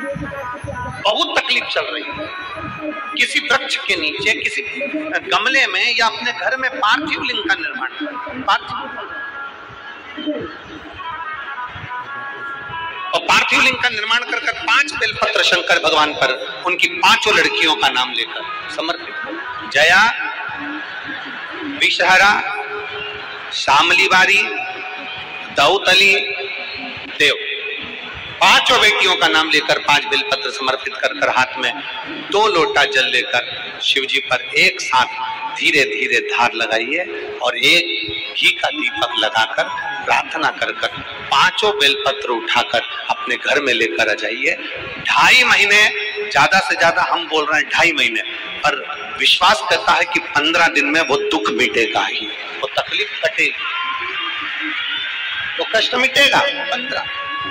बहुत तकलीफ चल रही है। किसी वृक्ष के नीचे, किसी गमले में या अपने घर में पार्थिव लिंग का निर्माण और पार्थिव लिंग का निर्माण कर 5 बेलपत्र शंकर भगवान पर उनकी 5 लड़कियों का नाम लेकर समर्पित। जया, विषहरा, शामलीबारी, दौतली, देव, 5 बेटियों का नाम लेकर 5 बेलपत्र समर्पित कर हाथ में 2 लोटा जल लेकर शिव जी पर एक साथ धीरे धीरे धार लगाइए और एक घी का दीपक लगाकर प्रार्थना कर 5 बेलपत्र उठाकर अपने घर में लेकर आ जाइए। 2.5 महीने, ज्यादा से ज्यादा हम बोल रहे हैं 2.5 महीने, पर विश्वास करता है कि 15 दिन में वो दुख मिटेगा ही, वो तकलीफ कटेगी, वो कष्ट मिटेगा। 15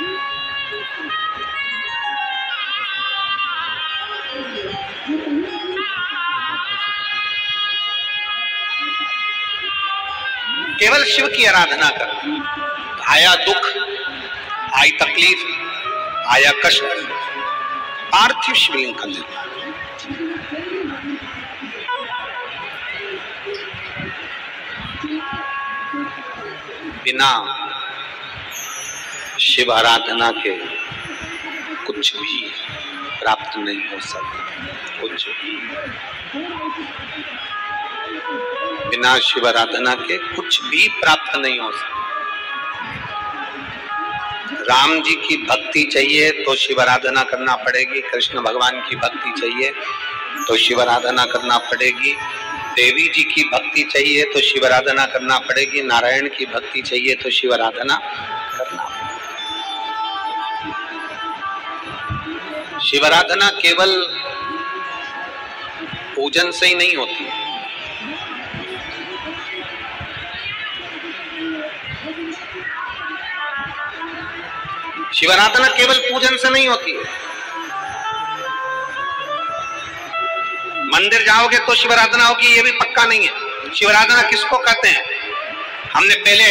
केवल शिव की आराधना कर। आया दुख, आई तकलीफ, आया कष्ट, पार्थिव शिवलिंग का निर्माण। बिना शिव आराधना के कुछ भी प्राप्त नहीं हो सकता। कुछ बिना शिव आराधना के कुछ भी प्राप्त नहीं हो सकता। राम जी की भक्ति चाहिए तो शिव आराधना करना पड़ेगी, कृष्ण भगवान की भक्ति चाहिए तो शिव आराधना करना पड़ेगी, देवी जी की भक्ति चाहिए तो शिव आराधना करना पड़ेगी, नारायण की भक्ति चाहिए तो शिव आराधना करना पड़ेगी। शिव आराधना केवल पूजन से ही नहीं होती है। शिव आराधना केवल पूजन से नहीं होती है। मंदिर जाओगे तो शिव आराधना होगी ये भी पक्का नहीं है। शिव आराधना किसको कहते हैं? हमने पहले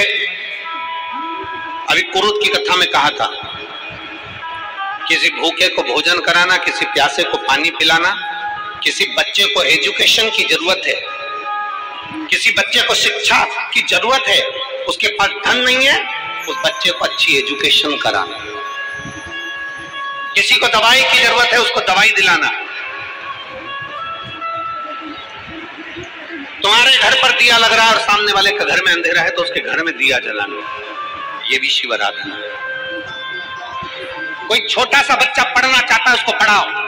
अभी कुरुत की कथा में कहा था, किसी भूखे को भोजन कराना, किसी प्यासे को पानी पिलाना, किसी बच्चे को एजुकेशन की जरूरत है, किसी बच्चे को शिक्षा की जरूरत है, उसके पास धन नहीं है, उस बच्चे को अच्छी एजुकेशन कराना। किसी को दवाई की जरूरत है, उसको दवाई दिलाना। तुम्हारे घर पर दिया लग रहा है और सामने वाले के घर में अंधेरा है तो उसके घर में दिया जलाना, ये भी शिव आराधना है। कोई छोटा सा बच्चा पढ़ना चाहता है उसको पढ़ाओ।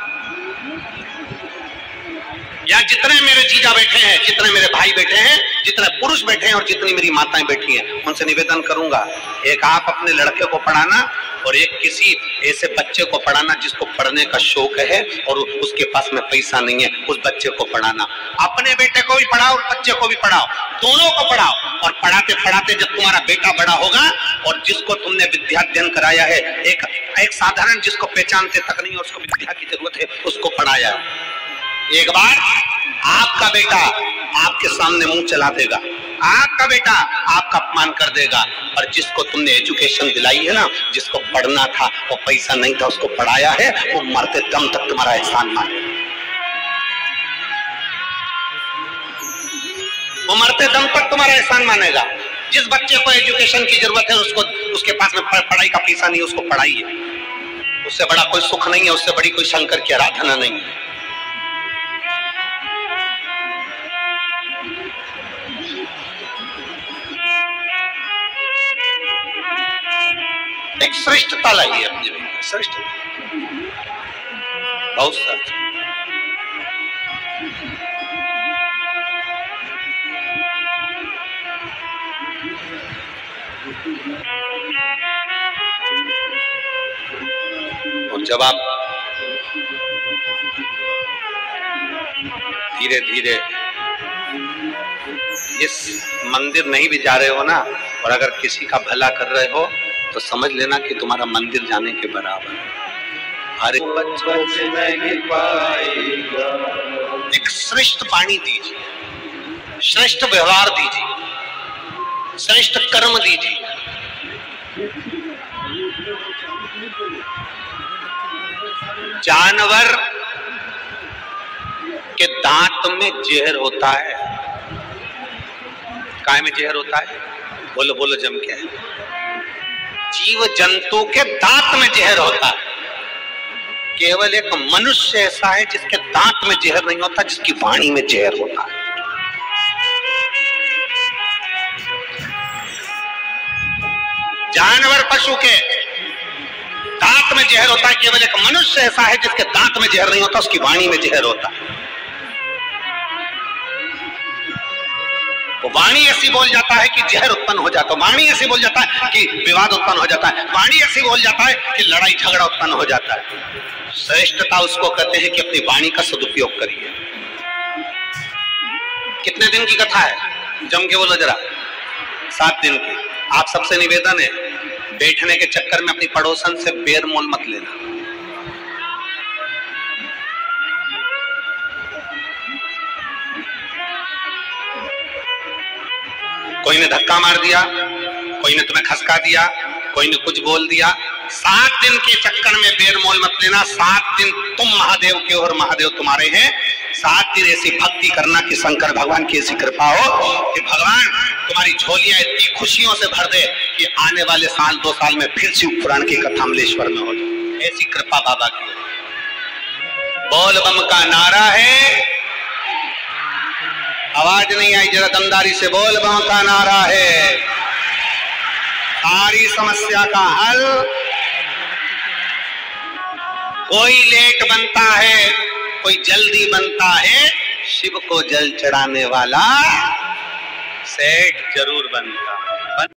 या जितने मेरे जीजा बैठे हैं, जितने मेरे भाई बैठे हैं, जितने पुरुष बैठे हैं और जितनी मेरी माताएं बैठी हैं, उनसे निवेदन करूंगा, एक आप अपने लड़के को पढ़ाना और एक किसी ऐसे बच्चे को पढ़ाना जिसको पढ़ने का शौक है और उसके पास में पैसा नहीं है, उस बच्चे को पढ़ाना। अपने बेटे को भी पढ़ाओ और बच्चे को भी पढ़ाओ, दोनों को पढ़ाओ। और पढ़ाते पढ़ाते जब तुम्हारा बेटा बड़ा होगा और जिसको तुमने विद्याध्ययन कराया है, एक साधारण जिसको पहचानते तक नहीं, उसको विद्या की जरूरत है, उसको पढ़ाया, एक बार आपका बेटा आपके सामने मुंह चला देगा, आपका बेटा आपका अपमान कर देगा। और जिसको तुमने एजुकेशन दिलाई है ना, जिसको पढ़ना था वो पैसा नहीं था, उसको पढ़ाया है, वो मरते दम तक तुम्हारा एहसान मानेगा। वो मरते दम तक तुम्हारा एहसान मानेगा। जिस बच्चे को एजुकेशन की जरूरत है, उसको उसके पास में पढ़ाई का पैसा नहीं है, उसको पढ़ाइए। उससे बड़ा कोई सुख नहीं है, उससे बड़ी कोई शंकर की आराधना नहीं है। एक श्रेष्ठता लाइए अपने में, श्रेष्ठता बहुत सारी। और जब आप धीरे धीरे इस मंदिर नहीं भी जा रहे हो ना, और अगर किसी का भला कर रहे हो तो समझ लेना कि तुम्हारा मंदिर जाने के बराबर है। हर एक श्रेष्ठ वाणी दीजिए, श्रेष्ठ व्यवहार दीजिए, श्रेष्ठ कर्म दीजिए। जानवर के दांत में जहर होता है। काय में जहर होता है? बोलो बोलो जम के। जीव जंतु के दांत में जहर होता है। केवल एक मनुष्य ऐसा है जिसके दांत में जहर नहीं होता, जिसकी वाणी में जहर होता है। जानवर पशु के दांत में जहर होता है, केवल एक मनुष्य ऐसा है जिसके दांत में जहर नहीं होता, उसकी वाणी में जहर होता है। वो वाणी ऐसी बोल जाता है कि जहर उत्पन्न हो जाता है, वाणी ऐसी बोल जाता है कि विवाद उत्पन्न हो जाता है, वाणी ऐसी बोल जाता है कि लड़ाई झगड़ा उत्पन्न हो जाता है। श्रेष्ठता उसको कहते हैं कि अपनी वाणी का सदुपयोग करिए। कितने दिन की कथा है? जम के बोलो जरा। 7 दिन की। आप सबसे निवेदन है, बैठने के चक्कर में अपनी पड़ोसन से बेर मोल मत लेना। कोई ने धक्का मार दिया, कोई ने तुम्हें खसका दिया, कोई ने कुछ बोल दिया, 7 दिन के चक्कर में बेर मोल मत लेना। 7 दिन तुम महादेव के और महादेव तुम्हारे हैं। 7 दिन ऐसी भक्ति करना कि शंकर भगवान की ऐसी कृपा हो कि भगवान तुम्हारी झोलियां इतनी खुशियों से भर दे कि आने वाले साल 2 साल में फिर शिव पुराण की कथा अमलेश्वर में हो जाए। ऐसी कृपा बाबा की। बोल बम का नारा है, आवाज नहीं आई, जरा दमदारी से बोल बम का नारा है। सारी समस्या का हल। कोई लेट बनता है, कोई जल्दी बनता है, शिव को जल चढ़ाने वाला सेठ जरूर बनता है।